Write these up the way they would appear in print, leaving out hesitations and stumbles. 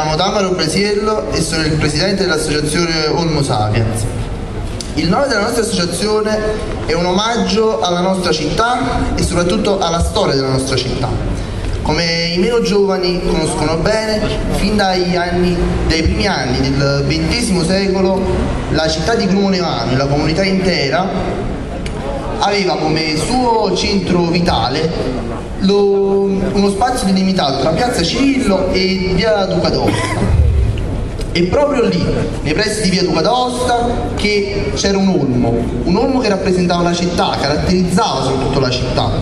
Sono Tamaro Brasiello e sono il presidente dell'associazione Olmo Sapiens. Il nome della nostra associazione è un omaggio alla nostra città e soprattutto alla storia della nostra città. Come i meno giovani conoscono bene, fin dai primi anni del XX secolo la città di Grumonevano e la comunità intera aveva come suo centro vitale uno spazio delimitato tra Piazza Cirillo e Via Duca d'Aosta. E proprio lì, nei pressi di Via Duca d'Aosta, che c'era un olmo che rappresentava la città, caratterizzava soprattutto la città.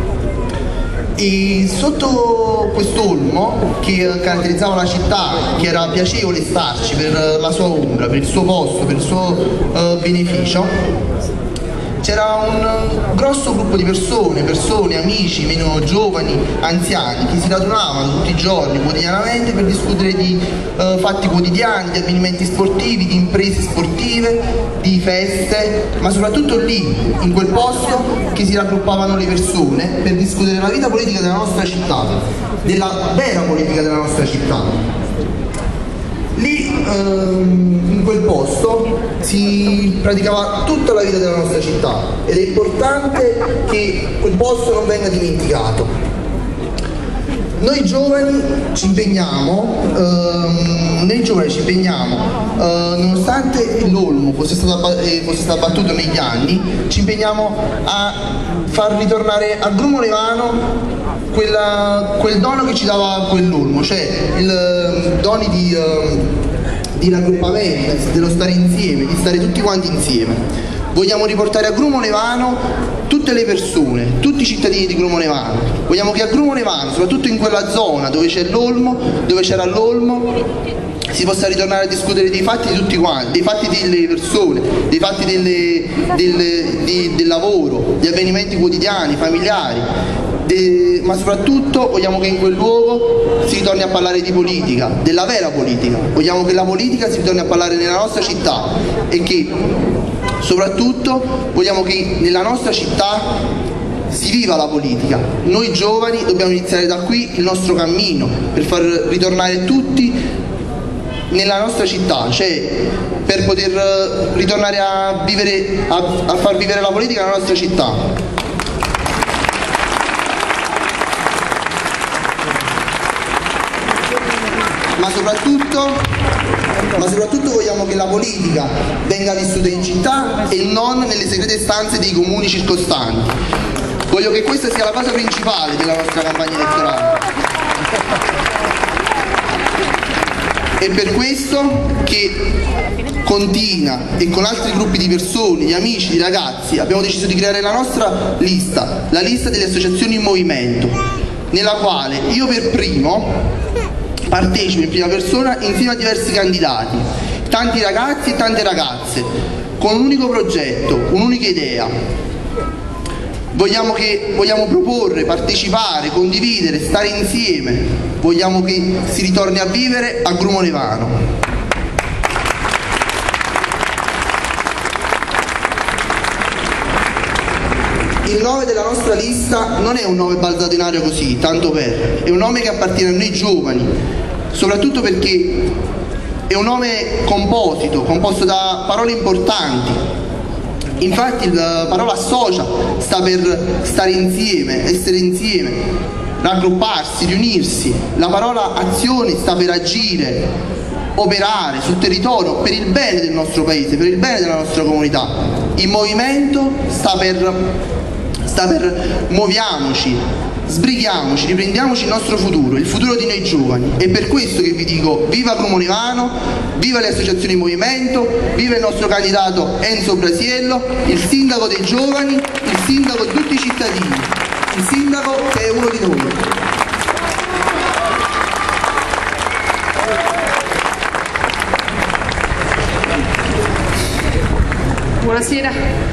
E sotto quest'olmo, che caratterizzava la città, che era piacevole starci per la sua ombra, per il suo posto, per il suo beneficio, c'era un grosso gruppo di persone, amici, meno giovani, anziani, che si radunavano tutti i giorni, quotidianamente, per discutere di fatti quotidiani, di avvenimenti sportivi, di imprese sportive, di feste, ma soprattutto lì, in quel posto, che si raggruppavano le persone per discutere della vita politica della nostra città, della vera politica della nostra città. Lì, in quel posto, si praticava tutta la vita della nostra città ed è importante che quel posto non venga dimenticato. Noi giovani ci impegniamo, nonostante l'olmo fosse stato abbattuto negli anni, ci impegniamo a far ritornare a Grumonevano quel dono che ci dava quell'olmo, cioè il doni di raggruppamento, dello stare insieme, di stare tutti quanti insieme. Vogliamo riportare a Grumonevano tutte le persone, tutti i cittadini di Grumonevano. Vogliamo che a Grumonevano, soprattutto in quella zona dove c'era l'olmo, si possa ritornare a discutere dei fatti di tutti quanti, dei fatti delle persone, dei fatti del lavoro, di avvenimenti quotidiani, familiari. Ma soprattutto vogliamo che in quel luogo si ritorni a parlare di politica, della vera politica. Vogliamo che la politica si ritorni a parlare nella nostra città e che soprattutto vogliamo che nella nostra città si viva la politica. Noi giovani dobbiamo iniziare da qui il nostro cammino per far ritornare tutti nella nostra città, cioè per poter ritornare a far vivere la politica nella nostra città. Ma soprattutto vogliamo che la politica venga vissuta in città e non nelle segrete stanze dei comuni circostanti. Voglio che questa sia la cosa principale della nostra campagna elettorale. È per questo che con Tina e con altri gruppi di persone, di amici, di ragazzi, abbiamo deciso di creare la nostra lista, la lista delle associazioni in movimento, nella quale io per primo partecipo in prima persona insieme a diversi candidati, tanti ragazzi e tante ragazze, con un unico progetto, un'unica idea. Vogliamo proporre, partecipare, condividere, stare insieme. Vogliamo che si ritorni a vivere a Grumonevano. Il nome della nostra lista non è un nome balzato in aria così, tanto per, è un nome che appartiene a noi giovani, soprattutto perché è un nome composto da parole importanti. Infatti la parola associa sta per stare insieme, essere insieme, raggrupparsi, riunirsi. La parola azione sta per agire, operare sul territorio per il bene del nostro paese, per il bene della nostra comunità. Il movimento sta per muoviamoci, sbrighiamoci, riprendiamoci il nostro futuro, il futuro di noi giovani. È per questo che vi dico viva Grumonevano, viva le associazioni in movimento, viva il nostro candidato Enzo Brasiello, il sindaco dei giovani, il sindaco di tutti i cittadini, il sindaco che è uno di noi. Buonasera.